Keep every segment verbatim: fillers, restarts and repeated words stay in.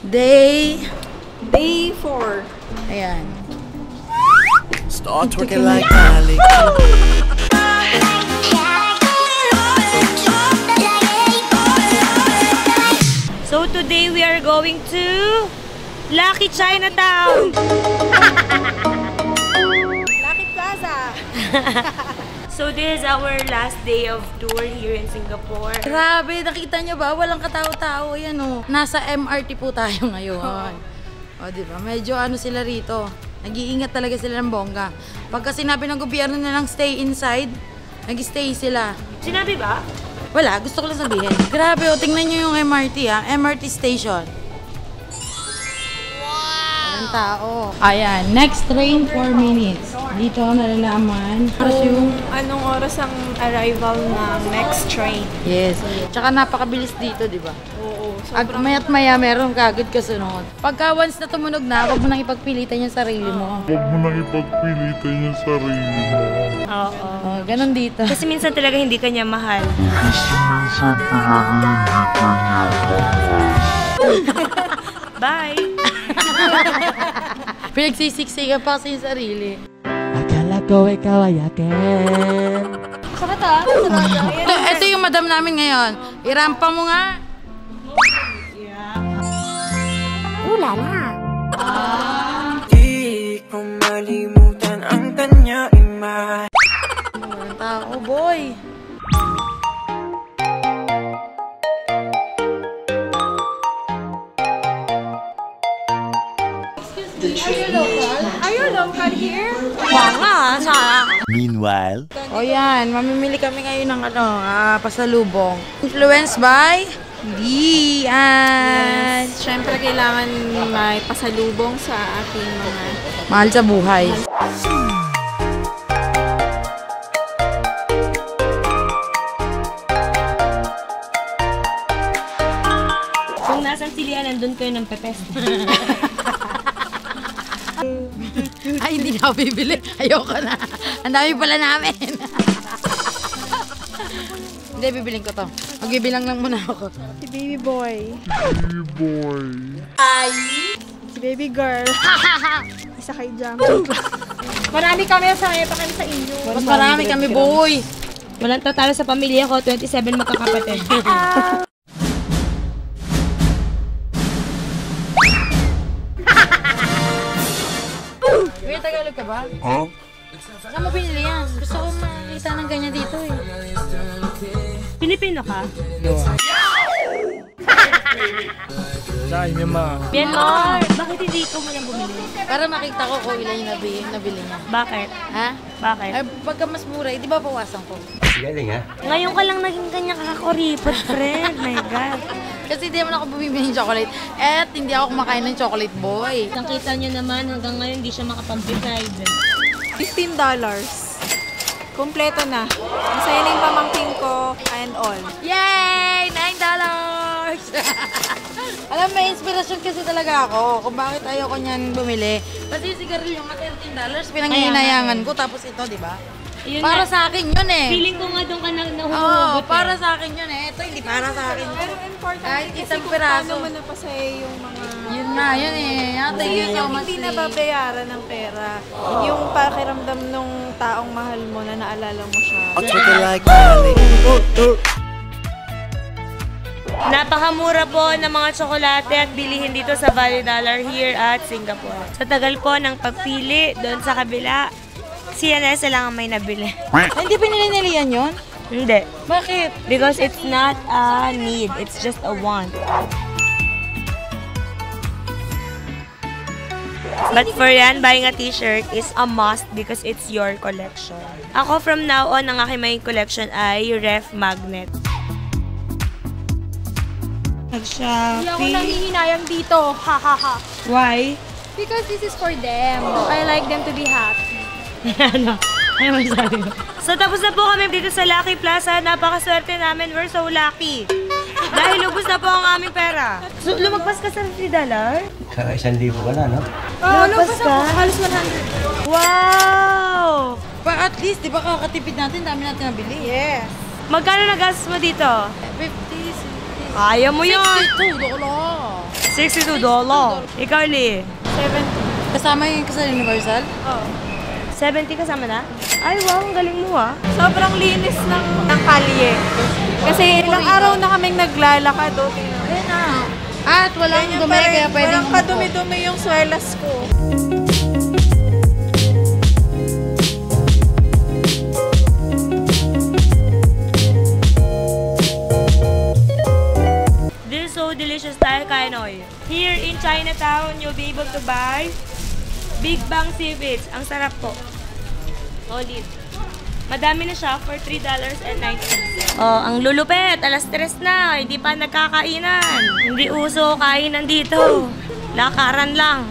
Day... Day four. Ayan. Start twerking like Miley. So today we are going to Lucky Chinatown. Lucky Plaza. So this is our last day of tour here in Singapore. Grabe, nakita nyo ba? Walang katao-tao. Ayan o. Nasa M R T po tayo ngayon. O, diba? Medyo ano sila rito. Nag-iingat talaga sila ng bongga. Pagka sinabi ng gobyerno nilang stay inside, nag-stay sila. Sinabi ba? Wala, gusto ko lang sabihin. Grabe o, tingnan nyo yung M R T ha. M R T station. Walang tao. Ayan, next train, four minutes. Dito nalalaman. Kung anong oras ang arrival ng next train. Yes. Tsaka napakabilis dito, di ba? Oo. Ag maya't maya meron ka agad kasunod. Pagka once na tumunog na, wag mo nang ipagpilitan yung sarili mo. Huwag mo nang ipagpilitan yung sarili mo. Oo. Oh, ganun dito. Kasi minsan talaga hindi ka niya mahal. Kasi minsan talaga hindi ka niya mahal. Bye! Pinagsisiksikan pa kasi yung sarili. Akala ko ikaw ay akin. Sakit ah. Ito, ito yung madam namin ngayon. Irampa mo nga. Di ko malimutan ang kanya ima. Walang tao, boy. Are you local here? Wala, sa... Meanwhile, O yan, mamimili kami ngayon ng ano, ah, pasalubong. Influenced by Dian. Siyempre kailangan may pasalubong sa ating mga... Mahal sa buhay. Kung nasan silian, nandun kayo ng pepes. Ay, hindi na ako bibili. Ayoko na. Ang dami pala namin. Hindi, bibiling ko to. Magbibilang lang muna ako. Si baby boy. Hey boy. Si baby girl. Isa kay Jam. Marami kami sa pa kami sa inyo. Mas marami kami, boy. Walang tatalo sa pamilya ko, twenty-seven magkakapatid. May Tagalog ka ba? Huh? Saan mo binili yan? Gusto ko makita ng ganyan dito eh. Pilipino ka? saan niya ma? Myanmar! Bakit hindi ko mo nang bumili? Para makita ko kung ilan yung nabili, nabili niya. Bakit? Ha? Bakit? Ay, pagka mas mura, eh, di ba bawasan ko? Galing ha? Ngayon ka lang naging kanya kakakuripot, friend. My God. Kasi di naman ako bumibili ng chocolate. At hindi ako kumakain ng chocolate, boy. Nakita nyo naman, hanggang ngayon hindi siya makapag-decide. fifteen dollars. Kompleto na. Masaya na yung pamangkin ko and all. Yay! nine dollars! Alam, may inspirasyon kasi talaga ako kung bakit ayoko niyan bumili. Kasi yung sigarilyo nga thirteen dollars, pinangihinayangan ko. Tapos ito, di ba? Yun Para na. sa akin yun eh. Feeling ko nga doon ka nang Oo, nahuhugot para eh. sa akin yun eh. Ito hindi para sa akin. Pero important Kahit kasi isang kung piraso. paano mo napasaya yung mga... Yun na, yun eh. Ate, Kasi yun yung so hindi much nababayaran ng pera. Yung pakiramdam nung taong mahal mo na naalala mo siya. Twerking like Miley. Napakamura po ng mga tsokolate at bilihin dito sa Valley Dollar here at Singapore. Sa tagal po ng pagpili doon sa kabila, si Yanessa lang ang may nabili. Ay, hindi pinili nila yan yun? Hindi. Bakit? Because it's not a need, it's just a want. But for yan, buying a t-shirt is a must because it's your collection. Ako from now on, ang aking main collection ay ref magnet. Hindi ako nangihinayang dito. Ha ha ha. Why? Because this is for them. I like them to be happy. Ano? Ano masabi mo? So tapos na po kami dito sa Lucky Plaza. Napakaswerte namin. We're so lucky. Dahil ubos na po ang aming pera. So lumagpas ka sa fifty dollars? Isang libo ka na, no? Oh, Lumagpas ka? Halos one hundred. Wow! But at least, di ba kakatipid natin, dami natin nabili. Yes. Magkano nagastos mo dito? fifty, sixty. Kaya mo yun! sixty-two, doko lang. sixty-two dollars. Ikaw, Lee? seventy. Kasama yung sa Universal? Oo. seventy kasama na? Ay, wow, ang galing mo ah. Sobrang linis ng, ng kalye. Kasi ilang araw na kaming naglalakad. Okay. Ayun na. At walang dumi, kaya pwedeng Walang kadumi-dumi yung swelas ko. This is so delicious tayo, Kainoy. Here in Chinatown, you'll be able to buy Big Bang Ceviche. Ang sarap po. Solid. Madami na siya for three dollars and ninety cents. Oh, ang lulupet. Alas tres na. Hindi pa nagkakainan. Hindi uso kainan dito. Lakaran lang.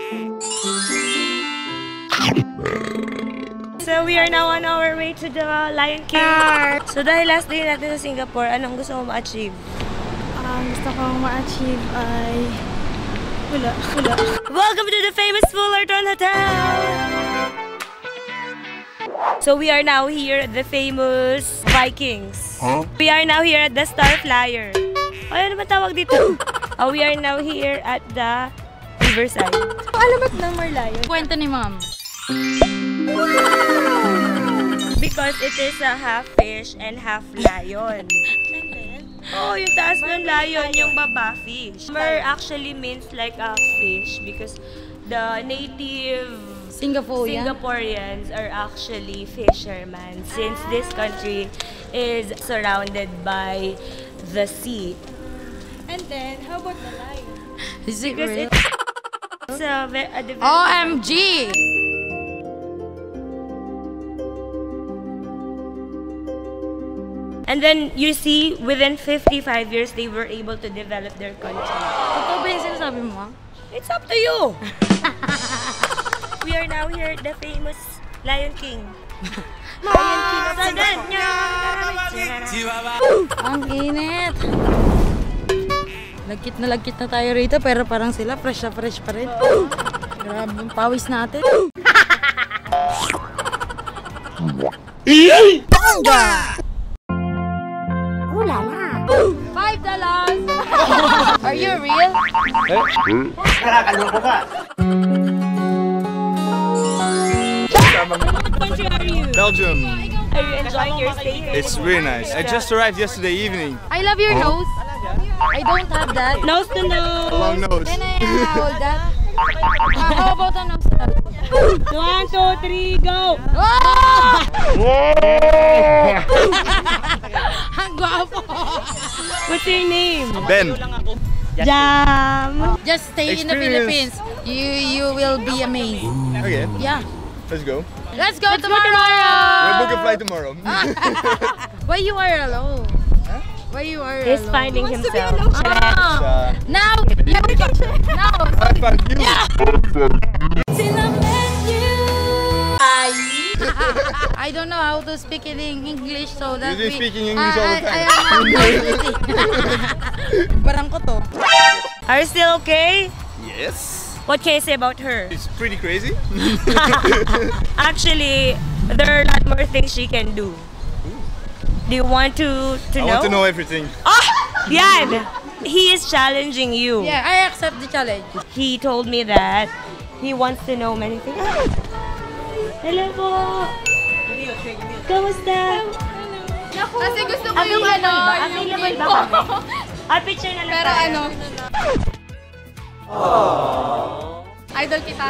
So we are now on our way to the Lion King. So dahil last day natin sa Singapore, anong gusto mo ma-achieve? Ang gusto kong ma-achieve ay... Wala. Wala. Welcome to the famous Fullerton Hotel! So we are now here at the famous Vikings. Huh? We are now here at the Star Flyer. Ay, ano ba tawag dito? uh, we are now here at the Riverside. Alamat ng Merlion. Kwento ni ma'am. Because it is a half fish and half lion. Oh, yung taas ng lion, yung baba fish. Mer actually means like a fish because the native Singaporean. Singaporeans are actually fishermen since this country is surrounded by the sea. And then, how about the lion? Is it Because real? it's, it's a, ve- a developed O M G! And then you see, within fifty-five years, they were able to develop their country. Totoo ba yung sinasabi mo? It's up to you! We are now here at the famous Lion King. Lion King of Ang init! Lagkit na lagkit na tayo rito, pero parang sila fresh na fresh pa rin. Grabe yung pawis natin. Five dollars! Are you real? What country are you? Belgium. Are you enjoying your stay here? It's really nice. I just arrived yesterday evening. I love your nose. I don't have that. Nose to nose. Long nose. Can I uh, hold that? Uh, how about a nose? One, two, three, go! Oh! Ang gwapo! What's your name? Ben. Jam. Just stay in the Experience. Philippines. You you will be amazed. Okay, Yeah. let's go. Let's go Let's go tomorrow! We'll book a flight tomorrow. Why you are alone? Why you are He's alone? finding himself. Ah, Uh, now, you now. I found you. I don't know how to speak it in English, so that You've been we- speaking English all the I- time. I, I am Barang ko to. Are you still okay? Yes. What can you say about her? It's pretty crazy. Actually, there are a lot more things she can do. Do you want to, to I know? want to know everything. Oh! Yan! He is challenging you. Yeah, I accept the challenge. He told me that he wants to know many things. Hello po! Kamusta? Kasi gusto ko Available yung ano, ba? yung Available ba game kami? Ah, picture na lang Pero tayo. ano, idol kita.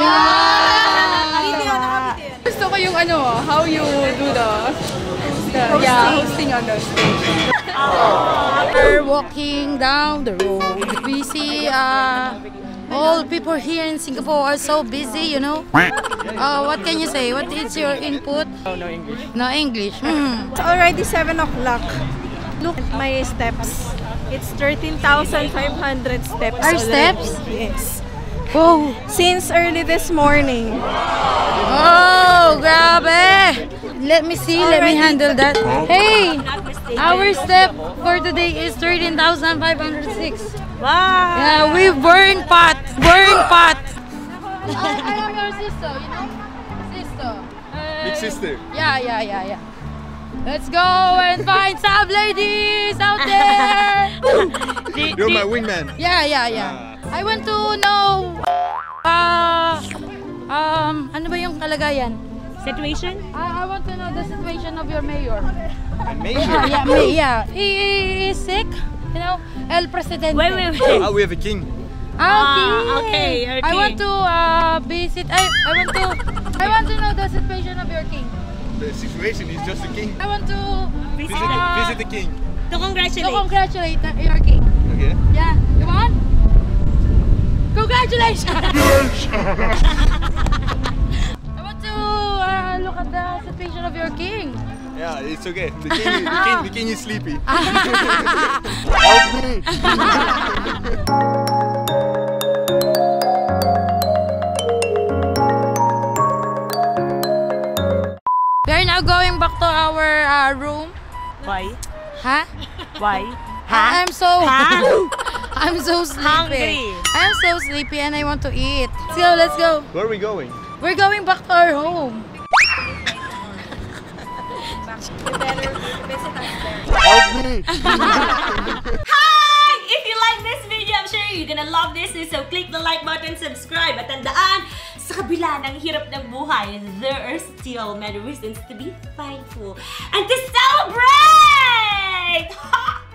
Gusto ko yung ano, how you do the, the yeah, hosting on the stage. We're walking down the road. We see uh, all people here in Singapore are so busy, you know. Uh, what can you say? What is your input? No, no English. No English. Hmm. It's already seven o'clock. Look at my steps. It's thirteen thousand five hundred steps Our already. steps? Yes. Oh, Since early this morning. oh, grabe! Let me see. Let me handle that. Hey, our step for today is thirteen thousand five hundred six. Wow! Yeah, we burn pot. Burn pot. I, I am your sister, you know? Sister. Big sister. Yeah, yeah, yeah, yeah. Let's go and find some ladies out there! Di- You're di- my wingman. Yeah, yeah, yeah. I want to know, uh, um, ano ba yung kalagayan? Situation? I, I want to know the situation of your mayor. And Yeah, Mayor. yeah, may, yeah. He is sick, you know, El Presidente. Wait, wait, wait. Ah, we have a king. Ah, okay, your I want king. to uh, visit, I, I want to, I want to know the situation of your king. The situation is just the king. I want to Visit, uh, visit the king. To to congratulate. congratulate uh, your king. Okay. Yeah, you want? Congratulations! I want to uh, look at the situation of your king. Yeah, it's okay. The king, the king, the king is sleepy. Help me. We are now going back to our uh, room. Why? Huh? Why? I- I'm so I'm so sleepy. Hungry. I'm so sleepy and I want to eat. Let's go, let's go. Where are we going? We're going back to our home. Help me. Hi! If you like this video, I'm sure you're gonna love this. So click the like button, subscribe, at tandaan, sa kabila ng hirap ng buhay, there are still many reasons to be thankful and to celebrate!